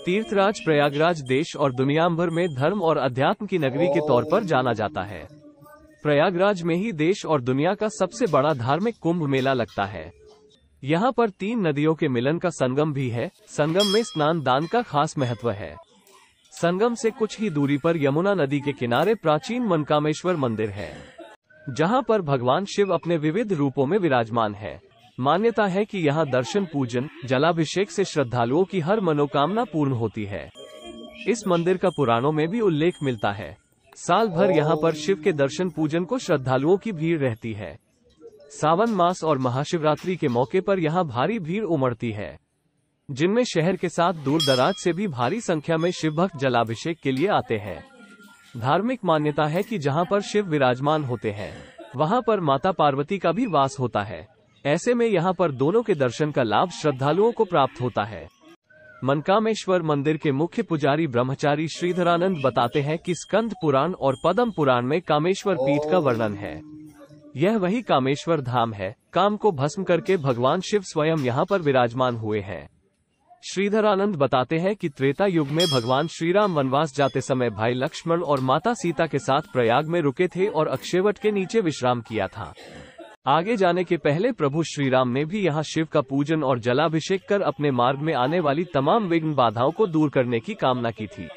तीर्थराज प्रयागराज देश और दुनिया भर में धर्म और अध्यात्म की नगरी के तौर पर जाना जाता है। प्रयागराज में ही देश और दुनिया का सबसे बड़ा धार्मिक कुंभ मेला लगता है। यहाँ पर 3 नदियों के मिलन का संगम भी है। संगम में स्नान दान का खास महत्व है। संगम से कुछ ही दूरी पर यमुना नदी के किनारे प्राचीन मनकामेश्वर मंदिर है, जहाँ पर भगवान शिव अपने विविध रूपों में विराजमान है। मान्यता है कि यहाँ दर्शन, पूजन, जलाभिषेक से श्रद्धालुओं की हर मनोकामना पूर्ण होती है। इस मंदिर का पुराणों में भी उल्लेख मिलता है। साल भर यहाँ पर शिव के दर्शन पूजन को श्रद्धालुओं की भीड़ रहती है। सावन मास और महाशिवरात्रि के मौके पर यहाँ भारी भीड़ उमड़ती है, जिनमें शहर के साथ दूर दराज से भी भारी संख्या में शिव भक्त जलाभिषेक के लिए आते हैं। धार्मिक मान्यता है कि जहाँ पर शिव विराजमान होते हैं, वहाँ पर माता पार्वती का भी वास होता है। ऐसे में यहाँ पर दोनों के दर्शन का लाभ श्रद्धालुओं को प्राप्त होता है। मनकामेश्वर मंदिर के मुख्य पुजारी ब्रह्मचारी श्रीधरानंद बताते हैं कि स्कंद पुराण और पद्म पुराण में कामेश्वर पीठ का वर्णन है। यह वही कामेश्वर धाम है। काम को भस्म करके भगवान शिव स्वयं यहाँ पर विराजमान हुए हैं। श्रीधरानंद बताते हैं कि त्रेता युग में भगवान श्रीराम वनवास जाते समय भाई लक्ष्मण और माता सीता के साथ प्रयाग में रुके थे और अक्षयवट के नीचे विश्राम किया था। आगे जाने के पहले प्रभु श्रीराम ने भी यहाँ शिव का पूजन और जलाभिषेक कर अपने मार्ग में आने वाली तमाम विघ्न बाधाओं को दूर करने की कामना की थी।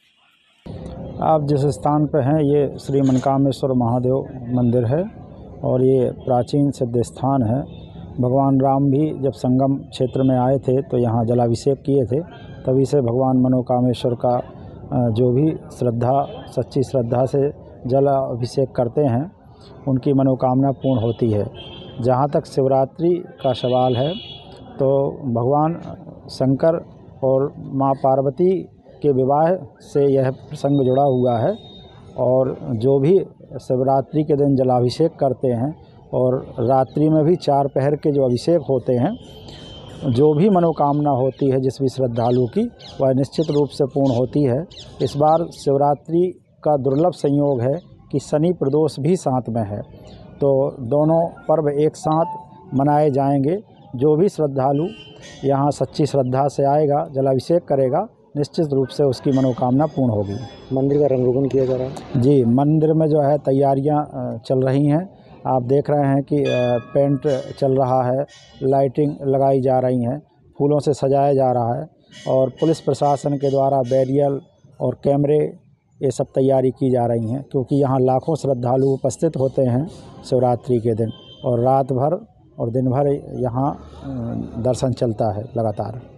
आप जिस स्थान पर हैं, ये श्री मनकामेश्वर महादेव मंदिर है और ये प्राचीन सिद्ध स्थान है। भगवान राम भी जब संगम क्षेत्र में आए थे तो यहाँ जलाभिषेक किए थे। तभी से भगवान मनोकामेश्वर का जो भी श्रद्धा, सच्ची श्रद्धा से जलाभिषेक करते हैं, उनकी मनोकामना पूर्ण होती है। जहाँ तक शिवरात्रि का सवाल है, तो भगवान शंकर और माँ पार्वती के विवाह से यह प्रसंग जुड़ा हुआ है। और जो भी शिवरात्रि के दिन जलाभिषेक करते हैं और रात्रि में भी 4 पहर के जो अभिषेक होते हैं, जो भी मनोकामना होती है जिस भी श्रद्धालु की, वह निश्चित रूप से पूर्ण होती है। इस बार शिवरात्रि का दुर्लभ संयोग है कि शनि प्रदोष भी साथ में है, तो दोनों पर्व एक साथ मनाए जाएंगे। जो भी श्रद्धालु यहाँ सच्ची श्रद्धा से आएगा, जलाभिषेक करेगा, निश्चित रूप से उसकी मनोकामना पूर्ण होगी। मंदिर का रंग रोगन किया जा रहा है? जी, मंदिर में जो है तैयारियां चल रही हैं। आप देख रहे हैं कि पेंट चल रहा है, लाइटिंग लगाई जा रही हैं, फूलों से सजाया जा रहा है और पुलिस प्रशासन के द्वारा बैरियल और कैमरे, ये सब तैयारी की जा रही हैं, क्योंकि यहाँ लाखों श्रद्धालु उपस्थित होते हैं शिवरात्रि के दिन और रात भर और दिन भर यहाँ दर्शन चलता है लगातार।